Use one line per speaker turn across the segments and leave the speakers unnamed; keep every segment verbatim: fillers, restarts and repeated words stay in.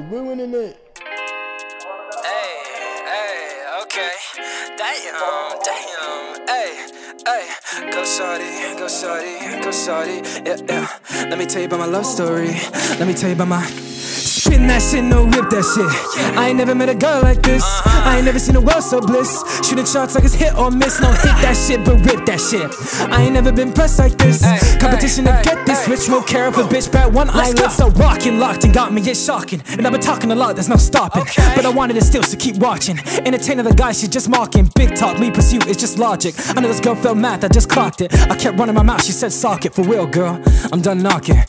ruining it.
Hey, hey, okay. Damn, damn, hey, hey. Go shorty, go shorty, go shorty, yeah, yeah. Let me tell you about my love story. Let me tell you about my spin that shit, no rip that shit. I ain't never met a girl like this. I ain't never seen a world so bliss. Shooting shots like it's hit or miss. No hit that shit, but rip that shit. I ain't never been pressed like this. Competition to get this rich. Won't care if a bitch bat one eyelid. So rockin', locked and got me, it's shocking. And I've been talking a lot, there's no stopping. But I wanted it still, so keep watching. Entertaining the guy, she's just mocking. Big talk, me pursue, it's just logic. I know this girl felt math, I just clocked it. I kept running my mouth, she said sock it. For real, girl, I'm done knocking.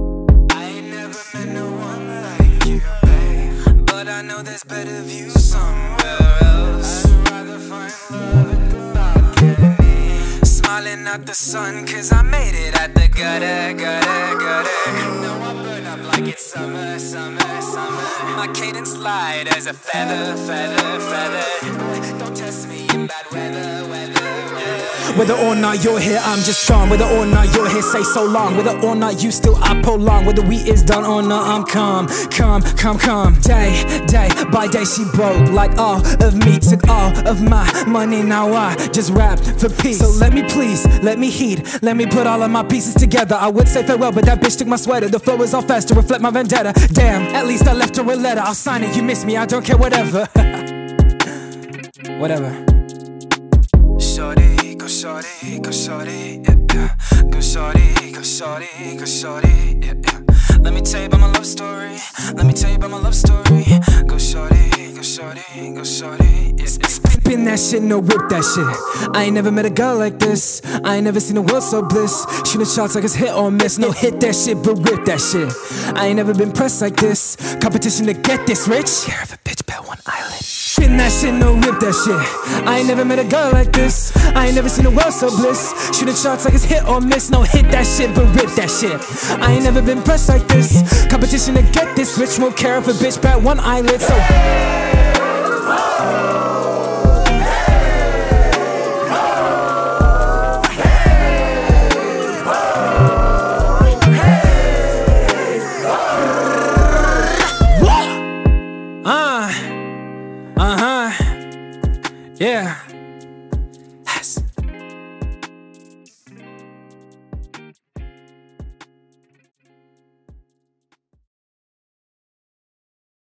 I know there's better views somewhere else. I'd rather find love at the balcony, smiling at the sun, cause I made it at the gutter, gutter, gutter. You know I burn up like it's summer, summer, summer. My cadence light as a feather, feather, feather. Don't test me in bad weather, weather, weather. Whether or not you're here, I'm just gone. Whether or not you're here, say so long. Whether or not you still, I prolong. Whether we is done or not, I'm calm, calm, calm, calm. Day, day, by day she broke. Like all of me took all of my money. Now I just rap for peace. So let me please, let me heed, let me put all of my pieces together. I would say farewell, but that bitch took my sweater. The flow is all fast to reflect my vendetta. Damn, at least I left her a letter. I'll sign it, you miss me, I don't care, whatever. Whatever. Shorty, go shorty, go shorty, yeah, yeah. Go shorty, go shorty, go shorty, yeah, yeah. Let me tell you about my love story. Let me tell you about my love story. Go shorty, go shorty, go shorty, yeah, yeah. Spin that shit, no rip that shit. I ain't never met a girl like this. I ain't never seen a world so bliss. Shooting shots like it's hit or miss. No hit that shit, but rip that shit. I ain't never been pressed like this. Competition to get this rich. Care if a bitch bet one island. Spin that shit, no rip that shit. I ain't never met a girl like this. I ain't never seen a world so bliss. Shooting shots like it's hit or miss. No hit that shit, but rip that shit. I ain't never been pressed like this. Competition to get this rich. Won't care if a bitch bat one eyelid. So Uh, uh-huh, yeah.